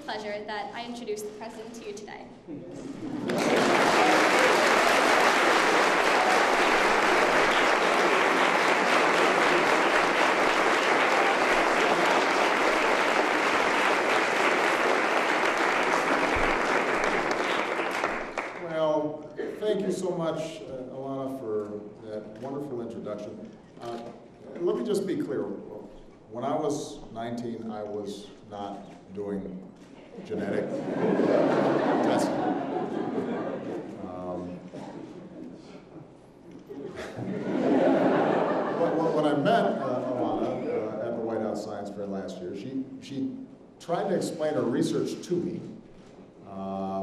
pleasure that I introduce the president to you today. Well, thank you so much, Alana, for that wonderful introduction. Let me just be clear. When I was 19, I was not doing genetic testing. When I met Alana at the White House Science Fair last year, she tried to explain her research to me.